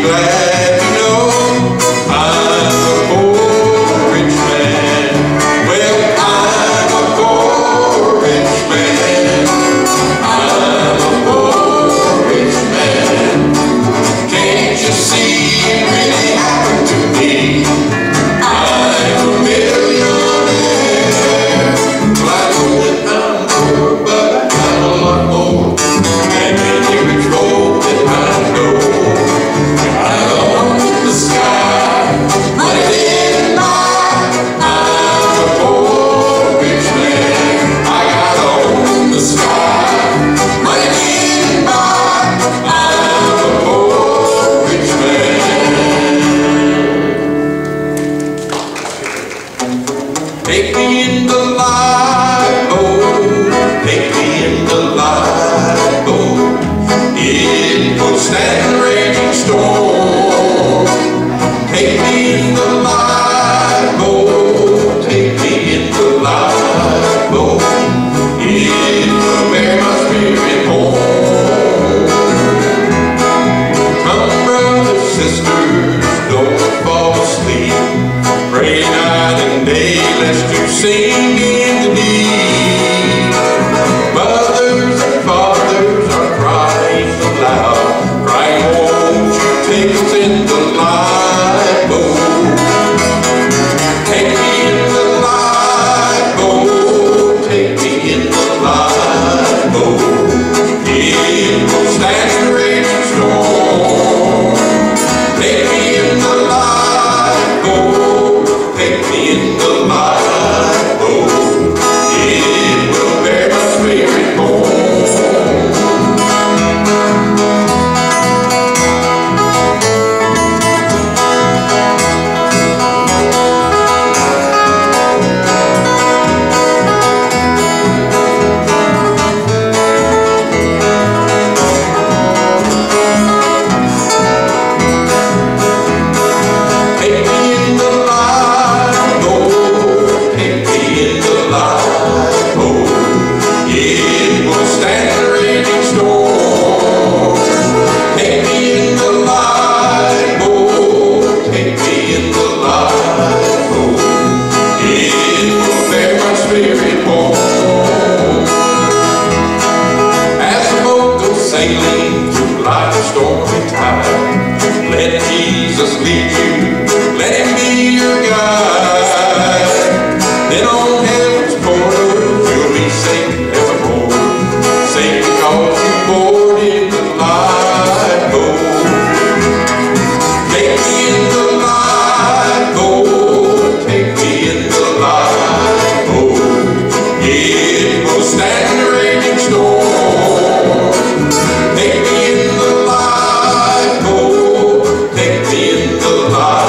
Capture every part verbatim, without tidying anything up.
glad to know I'm a poor rich man. Well, I'm a poor rich man. I'm a poor rich man. Can't you see it really happened to me? I'm a millionaire. Well, I know that I'm poor, but I got a lot more than any rich road that I know. I own the sky, but it didn't lie. I'm a poor rich man. I got on the sky, but it didn't lie. I'm a poor rich man. Take me in the lifeboat, take me in the lifeboat. It will stand the raging storm. Take me in the lifeboat, take me in the lifeboat. It will bear my spirit home. Come, brothers, sisters, don't fall asleep. Pray night and day, lest you sink in the deep. Mothers and fathers are crying aloud, crying, won't you take us in the lifeboat? Take me in the lifeboat, take me in the lifeboat. It will stand the raging storm. Take me in the lifeboat, take me in the lifeboat. It will bear my spirit home. Take me in the lifeboat, take me in the lifeboat. It will stand the raging storm. Take me in the lifeboat, take me in the lifeboat. It will bear my spirit home. As the boat goes sailing through life's stormy tide, let Jesus lead you, let him be your guide. Then on heaven's portals you'll be safe evermore, safe because you board in the lifeboat. Take me in the lifeboat, take me in the lifeboat. It will stand the raging storm. Take me in the lifeboat, take me in the lifeboat.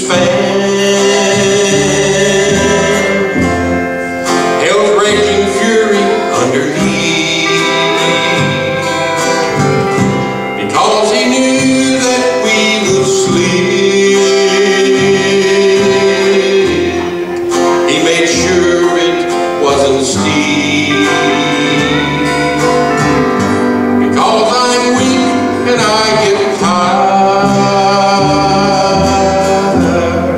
span. Hell's raging fury underneath, because he knew that we would sleep. He made sure it wasn't steep, because I'm weak and I get tired.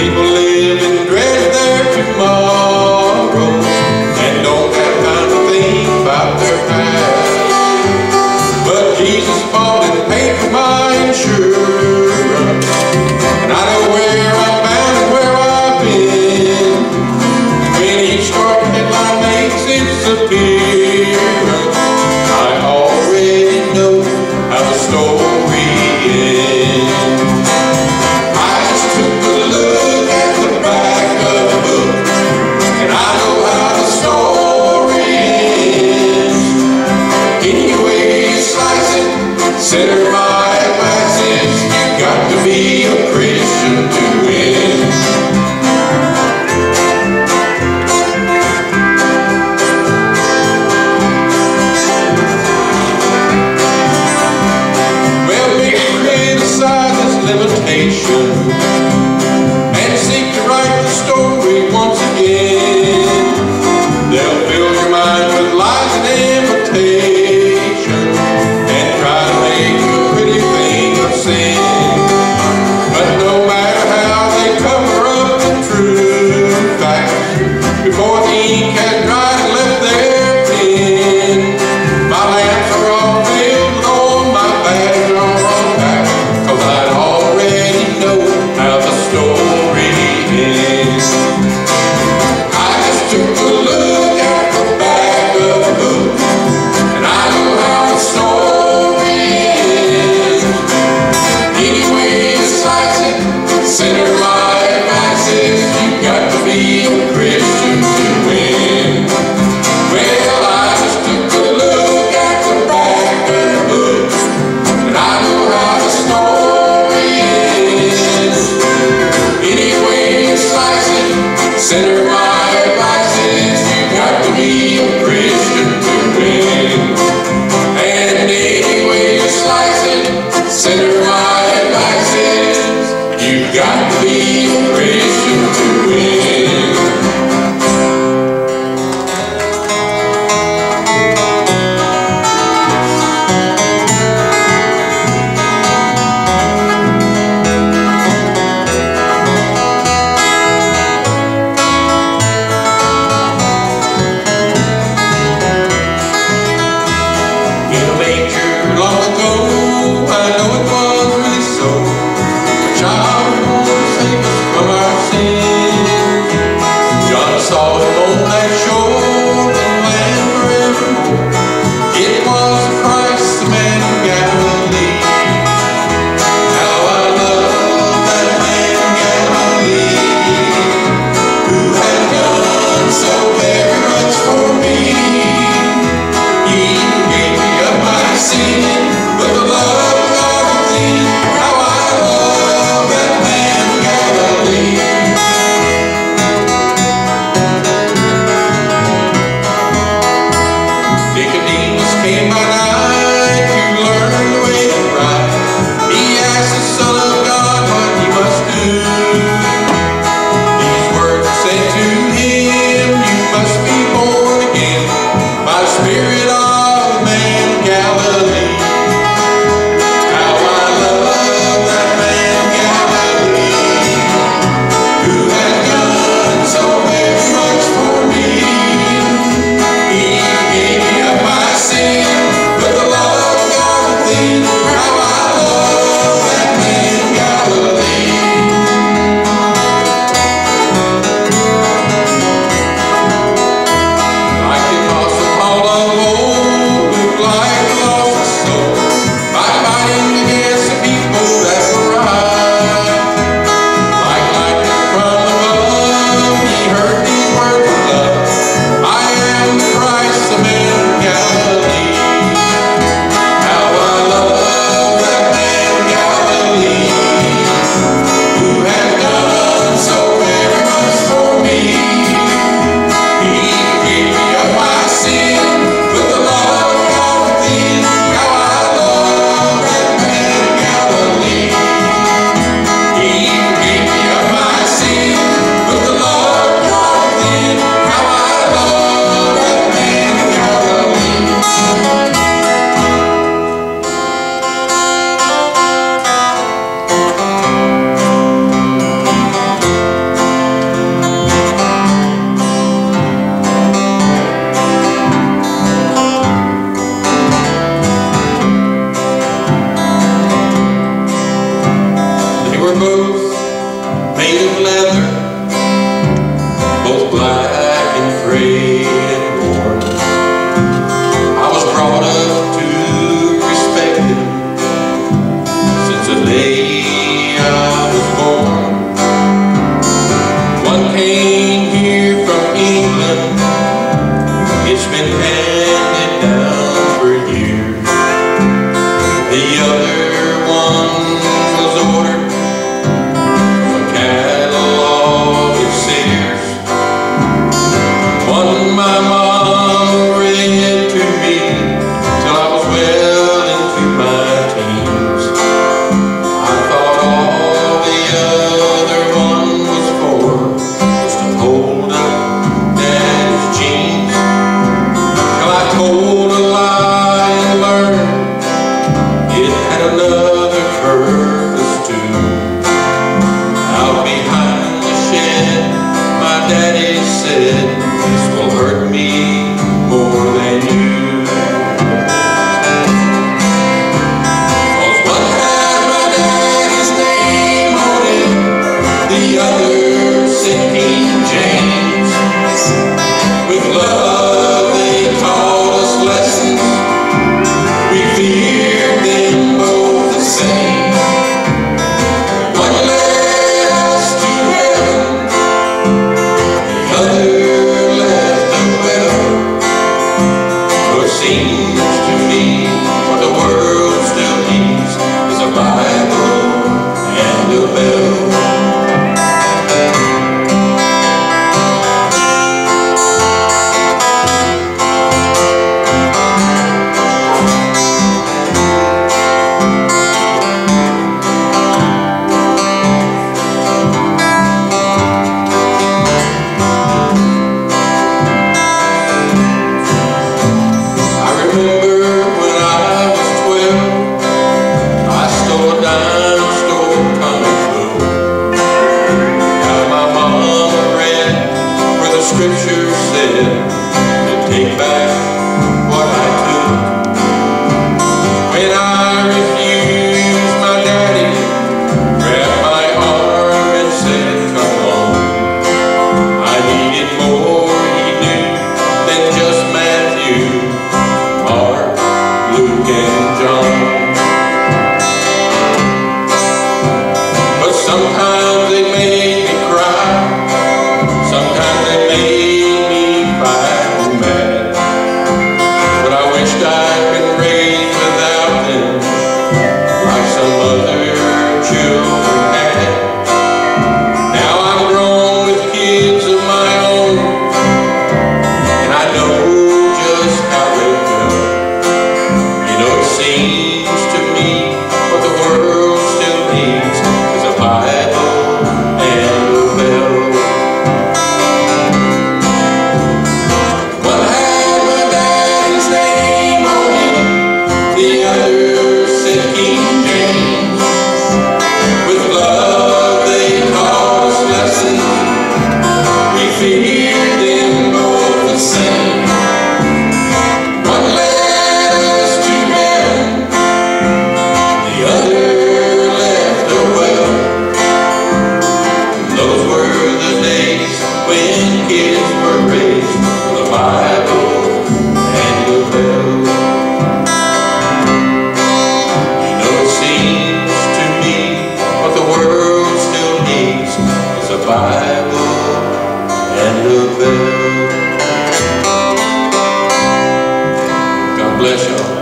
People live in dread of their tomorrows and don't have time to think about their past. But Jesus bought and paid for my insurance, and I know where I'm bound and where I've been. When each dark headline makes its appearance, I already know how the story ends. I just took a look at the back of the book, came here from England, it's been handed down for years. The other one was ordered from a catalog at Sears. One my mom read to me till I was well into my teens. I thought all the other one was for was to hold up Daddy's jeans. Till I told a lie and learned it had another purpose too. Out behind the shed, my daddy said, "This will hurt me more than you." 'Cause one had my daddy's name on it, the other said King James. With love they taught us lessons, we feared them both the same. One led us to heaven, the other left the well. But it seems to me what the world still needs is a Bible and a bell. I remember when I was twelve, I stole a dime store comic book. Now my mama read where the scripture said to take back what I took. When I refused, my daddy grabbed my arm and said, "Come on." I needed more, he knew, than just Matthew, Mark, Luke, and John. But sometimes they made me cry, sometimes they made me fight and mad. But I wished I'd been raised without them, like some other children had. Now I'm grown with kids of my own, and I know just how they felt. You know, it seems to me what the world still needs is a Bible and a bell. One had my daddy's name on it, the other said King James. With love they taught us lessons, we feared them both the same. One led us to heaven, the other left the well. Those were the days when kids were raised with a Bible and a bell. You know, it seems to me what the world still needs is a Bible and a bell. God bless y'all.